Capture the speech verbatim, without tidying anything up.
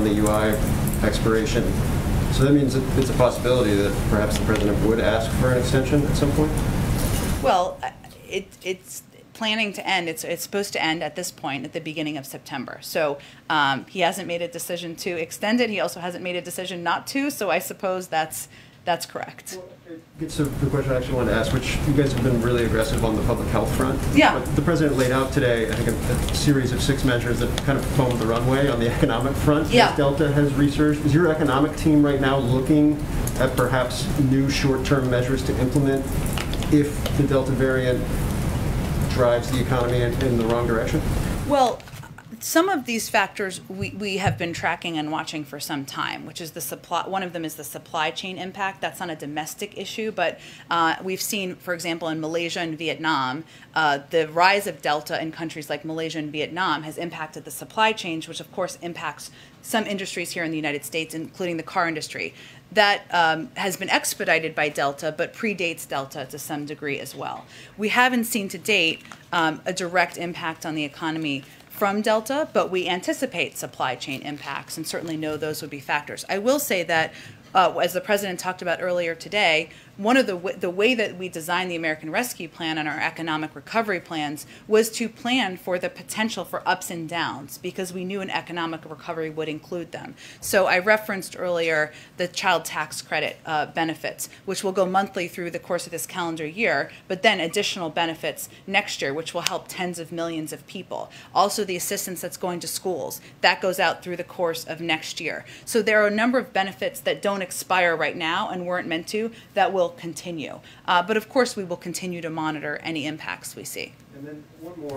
the U I expiration. So that means that it's a possibility that perhaps the president would ask for an extension at some point? Well, it, it's planning to end. It's, it's supposed to end at this point at the beginning of September. So um, he hasn't made a decision to extend it. He also hasn't made a decision not to. So I suppose that's that's correct. Well, it gets to the question I actually wanted to ask, which you guys have been really aggressive on the public health front. Yeah. But the president laid out today, I think, a, a series of six measures that kind of foamed the runway on the economic front. Yeah. As Delta has researched. Is your economic team right now looking at perhaps new short-term measures to implement if the Delta variant drives the economy in, in the wrong direction? Well, some of these factors we, we have been tracking and watching for some time, which is the supply. One of them is the supply chain impact. That's not a domestic issue, but uh, we've seen, for example, in Malaysia and Vietnam, uh, the rise of Delta in countries like Malaysia and Vietnam has impacted the supply chains, which of course impacts some industries here in the United States, including the car industry. That um, has been expedited by Delta, but predates Delta to some degree as well. We haven't seen to date um, a direct impact on the economy from Delta, but we anticipate supply chain impacts and certainly know those would be factors. I will say that, uh, as the president talked about earlier today, one of the w the way that we designed the American Rescue Plan and our economic recovery plans was to plan for the potential for ups and downs because we knew an economic recovery would include them. So I referenced earlier the child tax credit uh, benefits, which will go monthly through the course of this calendar year, but then additional benefits next year, which will help tens of millions of people. Also the assistance that's going to schools, that goes out through the course of next year. So there are a number of benefits that don't expire right now and weren't meant to, that will continue. Uh, but of course we will continue to monitor any impacts we see. And then one more.